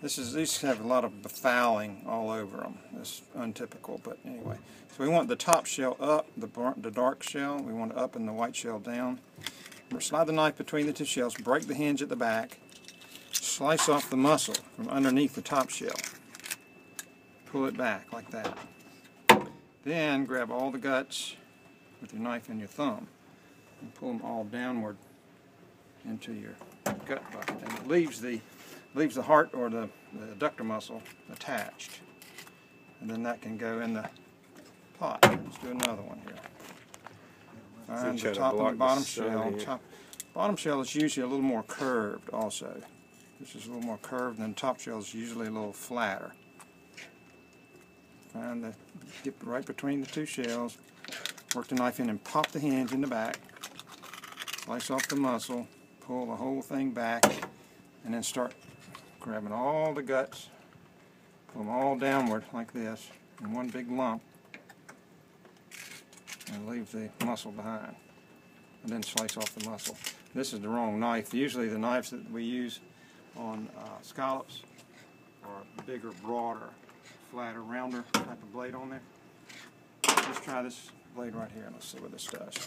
These have a lot of befouling all over them. It's untypical, but anyway. So we want the top shell up, the dark shell. We want it up and the white shell down. Slide the knife between the two shells, break the hinge at the back, slice off the muscle from underneath the top shell. Pull it back like that. Then grab all the guts with your knife and your thumb and pull them all downward into your gut bucket. And it leaves the heart or the adductor muscle attached. And then that can go in the pot. Let's do another one here. Find the top and the bottom shell. Bottom shell is usually a little more curved also. This is a little more curved, and the top shell is usually a little flatter. Get right between the two shells, work the knife in and pop the hinge in the back, slice off the muscle, pull the whole thing back, and then start grabbing all the guts, pull them all downward like this in one big lump, and leave the muscle behind, and then slice off the muscle. This is the wrong knife. Usually the knives that we use on scallops are bigger, broader, flatter, rounder type of blade on there. Let's try this blade right here and let's see what this does.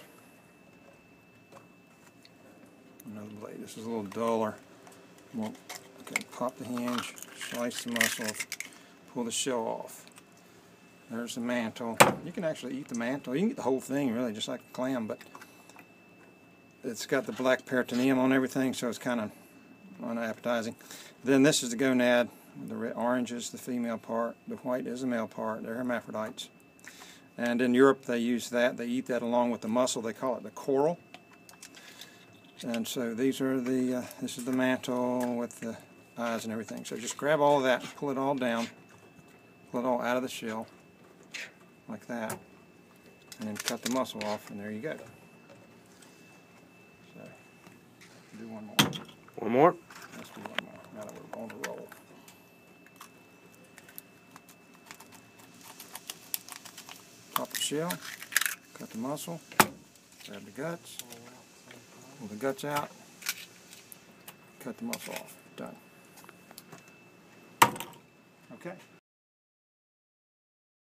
Another blade. This is a little duller. Okay, pop the hinge, slice the muscle, pull the shell off. There's the mantle. You can actually eat the mantle. You can get the whole thing really, just like a clam, but it's got the black peritoneum on everything, so it's kind of unappetizing. Then this is the gonad. The red, orange is the female part. The white is the male part. They're hermaphrodites. And in Europe they use that. They eat that along with the muscle. They call it the coral. And so these are the, this is the mantle with the eyes and everything. So just grab all of that and pull it all down. Pull it all out of the shell like that. And then cut the muscle off, and there you go. So, do one more. One more? Let's do one more, now that we're on the roll. Pop the shell, cut the muscle, grab the guts, pull the guts out, cut the muscle off. Done. Okay.